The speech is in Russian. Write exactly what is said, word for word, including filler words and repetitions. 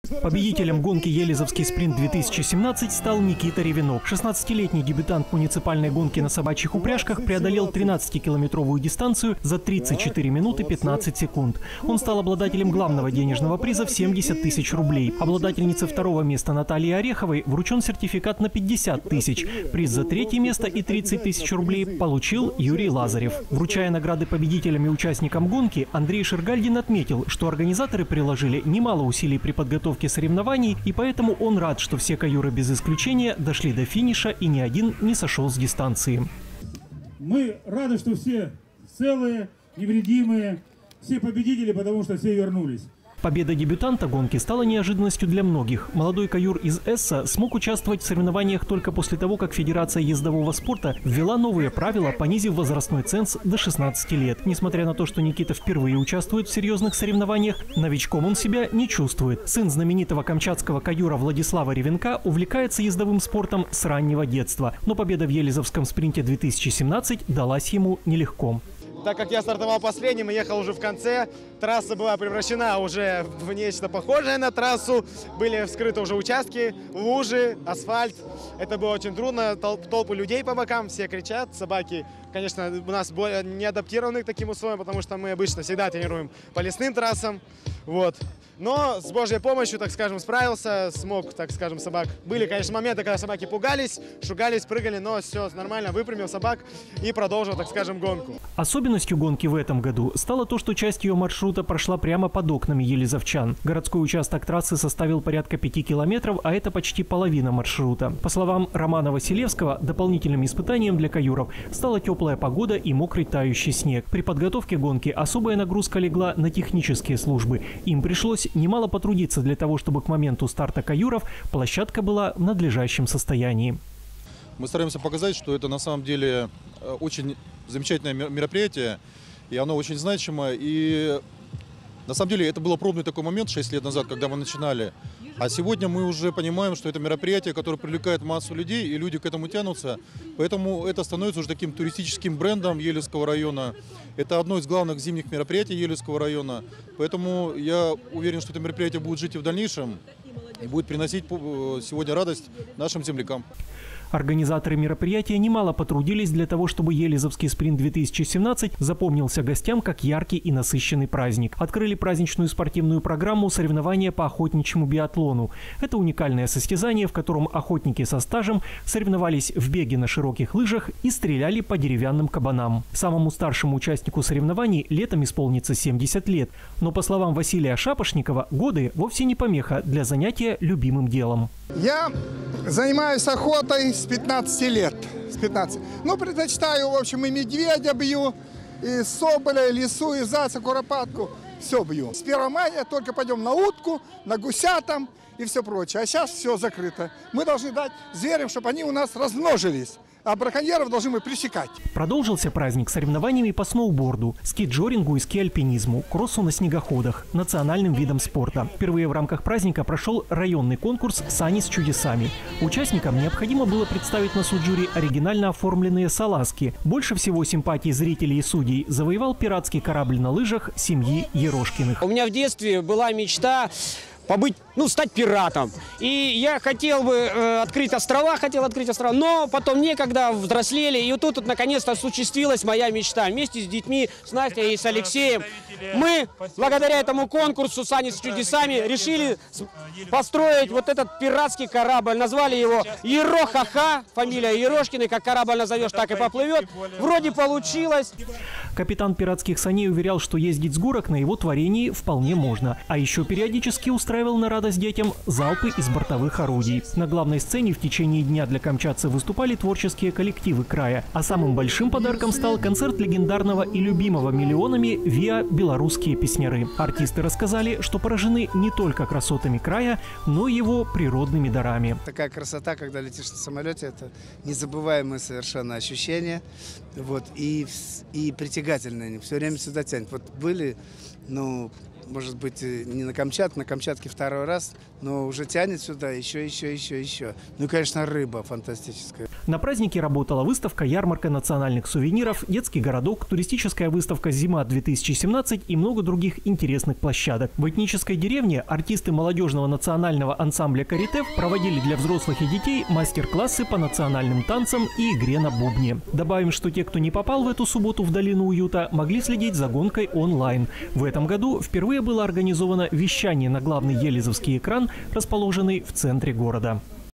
Победителем гонки «Елизовский спринт-две тысячи семнадцать» стал Никита Ревенок. шестнадцатилетний дебютант муниципальной гонки на собачьих упряжках преодолел тринадцатикилометровую дистанцию за тридцать четыре минуты пятнадцать секунд. Он стал обладателем главного денежного приза в семьдесят тысяч рублей. Обладательнице второго места Наталье Ореховой вручен сертификат на пятьдесят тысяч. Приз за третье место и тридцать тысяч рублей получил Юрий Лазарев. Вручая награды победителям и участникам гонки, Андрей Шергальдин отметил, что организаторы приложили немало усилий при подготовке соревнований, и поэтому он рад, что все каюры без исключения дошли до финиша и ни один не сошел с дистанции. Мы рады, что все целые, невредимые, все победители, потому что все вернулись. Победа дебютанта гонки стала неожиданностью для многих. Молодой каюр из Эсса смог участвовать в соревнованиях только после того, как Федерация ездового спорта ввела новые правила, понизив возрастной ценз до шестнадцати лет. Несмотря на то, что Никита впервые участвует в серьезных соревнованиях, новичком он себя не чувствует. Сын знаменитого камчатского каюра Владислава Ревенка увлекается ездовым спортом с раннего детства. Но победа в Елизовском спринте две тысячи семнадцать далась ему нелегко. Так как я стартовал последним и ехал уже в конце, трасса была превращена уже в нечто похожее на трассу. Были вскрыты уже участки, лужи, асфальт. Это было очень трудно. Толпы людей по бокам, все кричат. Собаки, конечно, у нас не адаптированы к таким условиям, потому что мы обычно всегда тренируем по лесным трассам. Вот. Но с Божьей помощью, так скажем, справился, смог, так скажем, собак. Были, конечно, моменты, когда собаки пугались, шугались, прыгали, но все нормально, выпрямил собак и продолжил, так скажем, гонку. Особенностью гонки в этом году стало то, что часть ее маршрута прошла прямо под окнами елизовчан. Городской участок трассы составил порядка пяти километров, а это почти половина маршрута. По словам Романа Василевского, дополнительным испытанием для каюров стала теплая погода и мокрый тающий снег. При подготовке гонки особая нагрузка легла на технические службы. Им пришлось немало потрудиться для того, чтобы к моменту старта каюров площадка была в надлежащем состоянии. Мы стараемся показать, что это на самом деле очень замечательное мероприятие, и оно очень значимо. И на самом деле это был пробный такой момент шесть лет назад, когда мы начинали. А сегодня мы уже понимаем, что это мероприятие, которое привлекает массу людей, и люди к этому тянутся. Поэтому это становится уже таким туристическим брендом Елецкого района. Это одно из главных зимних мероприятий Елецкого района. Поэтому я уверен, что это мероприятие будет жить и в дальнейшем, и будет приносить сегодня радость нашим землякам. Организаторы мероприятия немало потрудились для того, чтобы Елизовский спринт-две тысячи семнадцать запомнился гостям как яркий и насыщенный праздник. Открыли праздничную спортивную программу соревнования по охотничьему биатлону. Это уникальное состязание, в котором охотники со стажем соревновались в беге на широких лыжах и стреляли по деревянным кабанам. Самому старшему участнику соревнований летом исполнится семьдесят лет. Но, по словам Василия Шапошникова, годы вовсе не помеха для занятия любимым делом. Я занимаюсь охотой с пятнадцати лет. С пятнадцати. Ну, предпочитаю, в общем, и медведя бью, и соболя, и лису, и зайца, куропатку. Все бью. С первого мая только пойдем на утку, на гуся там и все прочее. А сейчас все закрыто. Мы должны дать зверям, чтобы они у нас размножились. А браконьеров должны мы пресекать. Продолжился праздник соревнованиями по сноуборду, ски-джорингу и ски-альпинизму, кроссу на снегоходах, национальным видом спорта. Впервые в рамках праздника прошел районный конкурс «Сани с чудесами». Участникам необходимо было представить на суд жюри оригинально оформленные салазки. Больше всего симпатий зрителей и судей завоевал пиратский корабль на лыжах семьи Ерошкиных. У меня в детстве была мечта побыть, ну, стать пиратом. И я хотел бы э, открыть острова, хотел открыть острова, но потом некогда взрослели, и вот тут вот, наконец-то осуществилась моя мечта. Вместе с детьми, с Настей и с Алексеем, мы, благодаря этому конкурсу «Сани с чудесами», решили построить вот этот пиратский корабль. Назвали его Ерохаха, фамилия Ерошкины, как корабль назовешь, так и поплывет. Вроде получилось. Капитан пиратских саней уверял, что ездить с горок на его творении вполне можно. А еще периодически устраивал на радость детям залпы из бортовых орудий. На главной сцене в течение дня для камчатцев выступали творческие коллективы края. А самым большим подарком стал концерт легендарного и любимого миллионами ВИА «Белорусские песняры». Артисты рассказали, что поражены не только красотами края, но и его природными дарами. Такая красота, когда летишь на самолете, это незабываемое совершенно ощущение. Вот, и, и притягательное, все время сюда тянет. Вот были, ну, может быть, не на Камчатке, на Камчатке второй раз, но уже тянет сюда еще, еще, еще, еще. Ну и, конечно, рыба фантастическая. На празднике работала выставка, ярмарка национальных сувениров, детский городок, туристическая выставка «Зима-две тысячи семнадцать» и много других интересных площадок. В этнической деревне артисты молодежного национального ансамбля «Каритев» проводили для взрослых и детей мастер-классы по национальным танцам и игре на бубне. Добавим, что те, кто не попал в эту субботу в Долину уюта, могли следить за гонкой онлайн. В этом году впервые было организовано вещание на главный елизовский экран, расположенный в центре города.